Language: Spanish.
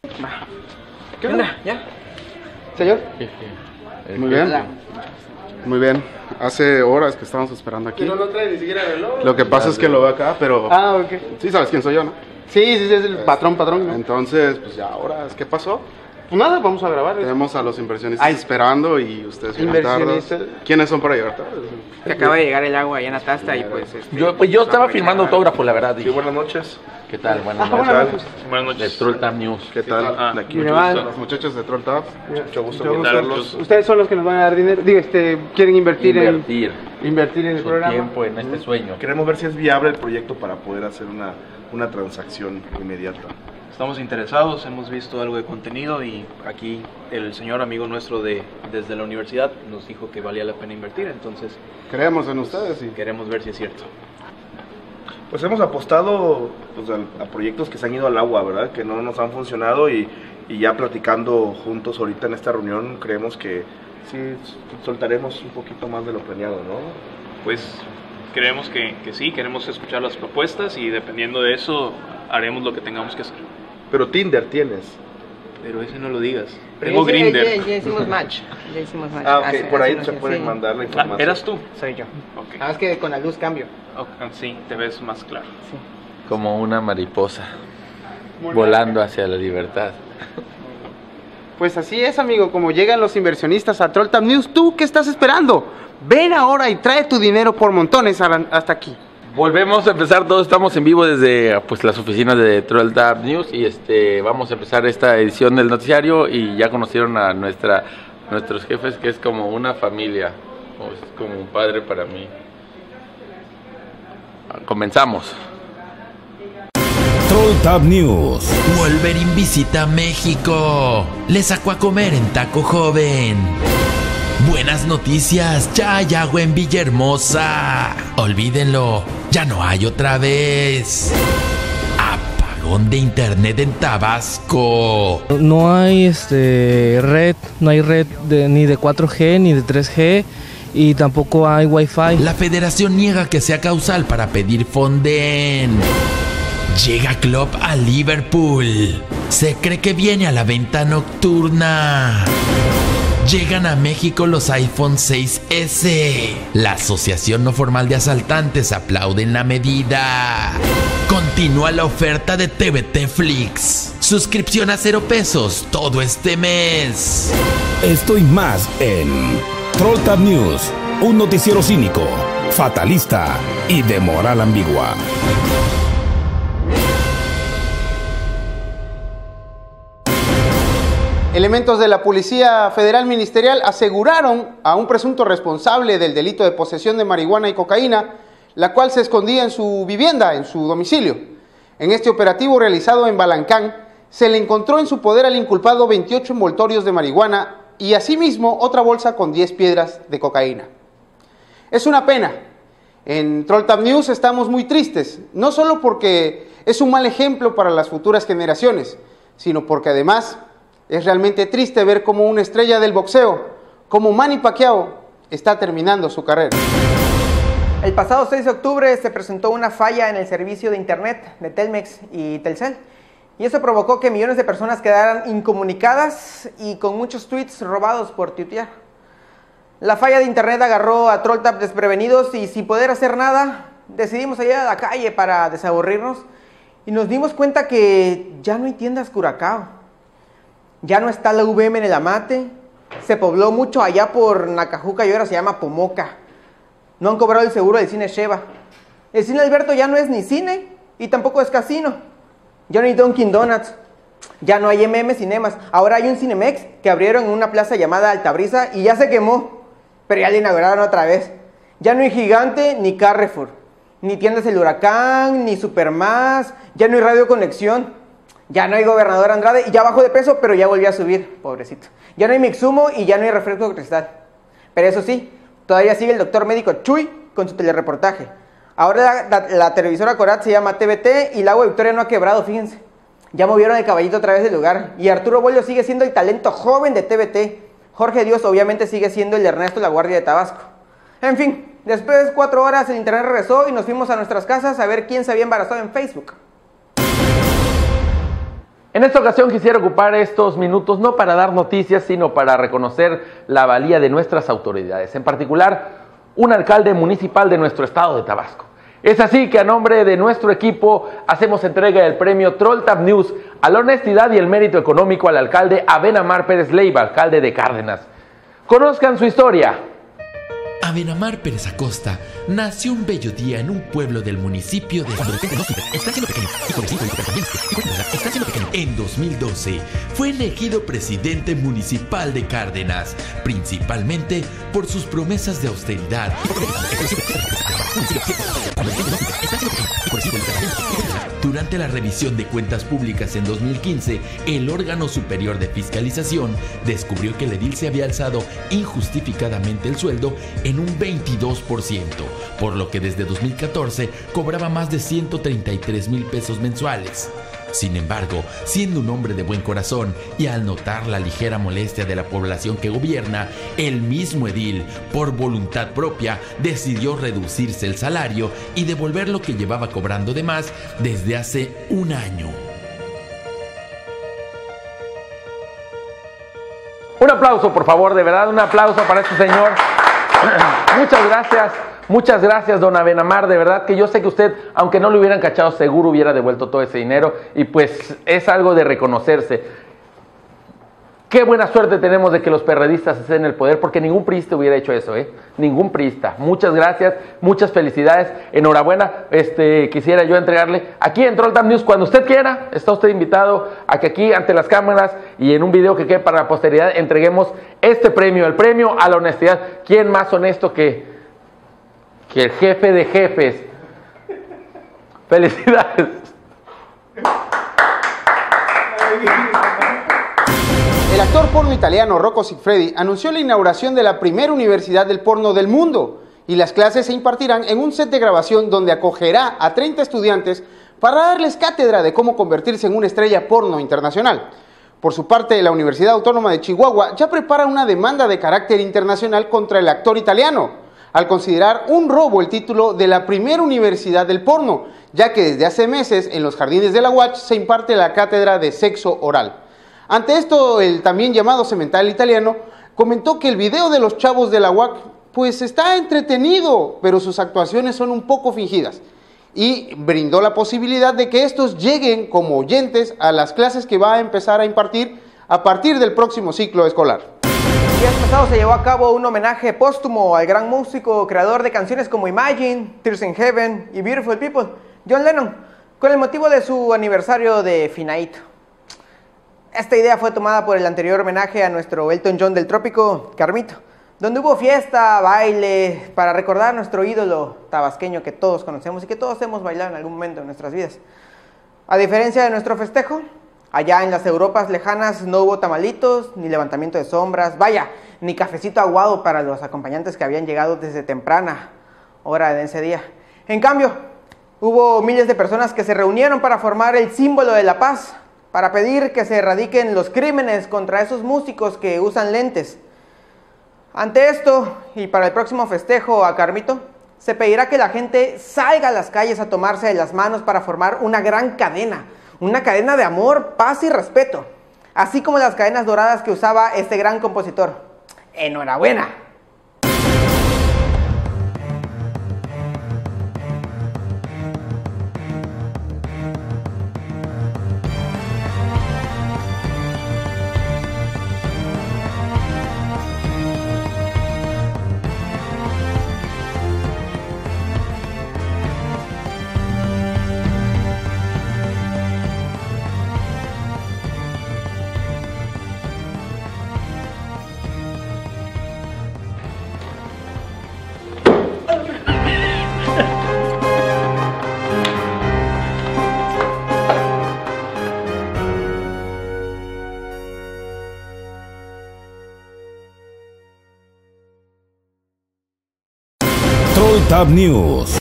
Va. ¿Qué onda? ¿Ya? Señor. Muy bien. Muy bien. Hace horas que estamos esperando aquí. No lo trae ni siquiera reloj. Lo que pasa es que lo veo acá, pero... Ah, ok. Sí sabes quién soy yo, ¿no? Sí, es el patrón, ¿no? Entonces, pues ya ahora, ¿qué pasó? Pues nada, vamos a grabar. Tenemos a los inversionistas esperando y ustedes llegan tarde. ¿Quiénes son para llegar tarde? Que acaba de llegar el agua allá en Atasta y pues... Yo estaba firmando autógrafo, la verdad. Sí, buenas noches. ¿Qué tal? Buenas noches. Buenas noches. De Troll Time News. ¿Qué tal? Aquí. Los muchachos de Troll Tab. Mucho gusto verlos. Ustedes son los que nos van a dar dinero. Digo, quieren invertir en el su programa. tiempo en este sueño. Queremos ver si es viable el proyecto para poder hacer una transacción inmediata. Estamos interesados, hemos visto algo de contenido y aquí el señor amigo nuestro desde la universidad nos dijo que valía la pena invertir, entonces creemos en ustedes y queremos ver si es cierto. Pues hemos apostado pues, a proyectos que se han ido al agua, ¿verdad? Que no nos han funcionado y ya platicando juntos ahorita en esta reunión creemos que sí soltaremos un poquito más de lo planeado, ¿no? Pues creemos que sí, queremos escuchar las propuestas y dependiendo de eso haremos lo que tengamos que hacer. Pero Tinder tienes. Pero ese no lo digas. Tengo Grindr. Ya hicimos match. Ya hicimos match. Ah, ok, por ahí se puede mandar la información. ¿Eras tú? Soy yo. Okay. Nada más que con la luz cambio. Sí, te ves más claro. Sí. Como una mariposa volando hacia la libertad. Pues así es, amigo, como llegan los inversionistas a Troll Tab News, ¿tú qué estás esperando? Ven ahora y trae tu dinero por montones hasta aquí. Volvemos a empezar, todos estamos en vivo desde pues las oficinas de Troll Tab News y vamos a empezar esta edición del noticiario y ya conocieron a nuestros jefes, que es como una familia, es como un padre para mí. Comenzamos. Troll Tab News. Wolverine visita México. Le sacó a comer en Taco Joven. Buenas noticias, ya hay agua en Villahermosa. Olvídenlo, ya no hay otra vez. Apagón de internet en Tabasco. No hay red, ni de 4G ni de 3G y tampoco hay Wi-Fi. La Federación niega que sea causal para pedir Fonden. Llega Klopp a Liverpool. Se cree que viene a la venta nocturna. Llegan a México los iPhone 6S. La Asociación No Formal de Asaltantes aplauden la medida. Continúa la oferta de TVT Flix. Suscripción a 0 pesos todo este mes. Esto y más en Troll Tab News, un noticiero cínico, fatalista y de moral ambigua. Elementos de la Policía Federal Ministerial aseguraron a un presunto responsable del delito de posesión de marihuana y cocaína, la cual se escondía en su vivienda, en su domicilio. En este operativo realizado en Balancán, se le encontró en su poder al inculpado 28 envoltorios de marihuana y asimismo otra bolsa con 10 piedras de cocaína. Es una pena. En Troll Tab News estamos muy tristes, no solo porque es un mal ejemplo para las futuras generaciones, sino porque además es realmente triste ver cómo una estrella del boxeo, como Manny Pacquiao, está terminando su carrera. El pasado 6 de octubre se presentó una falla en el servicio de internet de Telmex y Telcel. Y eso provocó que millones de personas quedaran incomunicadas y con muchos tweets robados por tuitear. La falla de internet agarró a Troll Tab desprevenidos y sin poder hacer nada, decidimos salir a la calle para desaburrirnos y nos dimos cuenta que ya no hay tiendas Curacao. Ya no está la VM en el Amate, se pobló mucho allá por Nacajuca y ahora se llama Pomoca. No han cobrado el seguro del cine Sheva. El cine Alberto ya no es ni cine y tampoco es casino. Ya no hay Dunkin' Donuts, ya no hay Cinemas. Ahora hay un Cinemex que abrieron en una plaza llamada Altabrisa y ya se quemó, pero ya la inauguraron otra vez. Ya no hay Gigante ni Carrefour, ni Tiendas El Huracán, ni Supermás, ya no hay Radio Conexión. Ya no hay Gobernador Andrade y ya bajó de peso, pero ya volvió a subir, pobrecito. Ya no hay Mixumo y ya no hay refresco cristal. Pero eso sí, todavía sigue el doctor médico Chuy con su telereportaje. Ahora la televisora Corat se llama TVT y la agua Victoria no ha quebrado, fíjense. Ya movieron el caballito otra vez del lugar. Y Arturo Bolio sigue siendo el talento joven de TVT. Jorge Dios obviamente sigue siendo el Ernesto La Guardia de Tabasco. En fin, después de 4 horas el internet regresó y nos fuimos a nuestras casas a ver quién se había embarazado en Facebook. En esta ocasión quisiera ocupar estos minutos no para dar noticias, sino para reconocer la valía de nuestras autoridades, en particular un alcalde municipal de nuestro estado de Tabasco. Es así que a nombre de nuestro equipo hacemos entrega del premio TrollTap News a la honestidad y el mérito económico al alcalde Abenamar Pérez Leiva, alcalde de Cárdenas. Conozcan su historia. Abenamar Pérez Acosta nació un bello día en un pueblo del municipio de... En 2012 fue elegido presidente municipal de Cárdenas, principalmente por sus promesas de austeridad. Durante la revisión de cuentas públicas en 2015, el órgano superior de fiscalización descubrió que el edil se había alzado injustificadamente el sueldo en un 22%, por lo que desde 2014 cobraba más de 133,000 pesos mensuales. Sin embargo, siendo un hombre de buen corazón y al notar la ligera molestia de la población que gobierna, el mismo edil, por voluntad propia, decidió reducirse el salario y devolver lo que llevaba cobrando de más desde hace un año. Un aplauso, por favor, de verdad, un aplauso para este señor. Muchas gracias, don Abenamar, de verdad que yo sé que usted, aunque no lo hubieran cachado, seguro hubiera devuelto todo ese dinero y pues es algo de reconocerse. Qué buena suerte tenemos de que los perredistas estén en el poder, porque ningún priista hubiera hecho eso, ningún priista. Muchas gracias, muchas felicidades, enhorabuena. Quisiera yo entregarle aquí en TrollTap News, cuando usted quiera, está usted invitado a que aquí ante las cámaras y en un video que quede para la posteridad entreguemos este premio, el premio a la honestidad. ¿Quién más honesto que el jefe de jefes? Felicidades. El actor porno italiano Rocco Siffredi anunció la inauguración de la primera universidad del porno del mundo y las clases se impartirán en un set de grabación donde acogerá a 30 estudiantes para darles cátedra de cómo convertirse en una estrella porno internacional. Por su parte, la Universidad Autónoma de Chihuahua ya prepara una demanda de carácter internacional contra el actor italiano, al considerar un robo el título de la primera universidad del porno, ya que desde hace meses en los jardines de la UACH se imparte la cátedra de sexo oral. Ante esto, el también llamado semental italiano comentó que el video de los chavos de la UAC pues está entretenido, pero sus actuaciones son un poco fingidas, y brindó la posibilidad de que estos lleguen como oyentes a las clases que va a empezar a impartir a partir del próximo ciclo escolar. El día pasado se llevó a cabo un homenaje póstumo al gran músico, creador de canciones como Imagine, Tears in Heaven y Beautiful People, John Lennon, con el motivo de su aniversario de finadito. Esta idea fue tomada por el anterior homenaje a nuestro Elton John del trópico, Carmito, donde hubo fiesta, baile, para recordar a nuestro ídolo tabasqueño que todos conocemos y que todos hemos bailado en algún momento de nuestras vidas. A diferencia de nuestro festejo, allá en las Europas lejanas no hubo tamalitos, ni levantamiento de sombras, vaya, ni cafecito aguado para los acompañantes que habían llegado desde temprana hora de ese día. En cambio, hubo miles de personas que se reunieron para formar el símbolo de la paz, para pedir que se erradiquen los crímenes contra esos músicos que usan lentes. Ante esto, y para el próximo festejo a Carmito, se pedirá que la gente salga a las calles a tomarse de las manos para formar una gran cadena, una cadena de amor, paz y respeto, así como las cadenas doradas que usaba este gran compositor. ¡Enhorabuena! TrollTap News.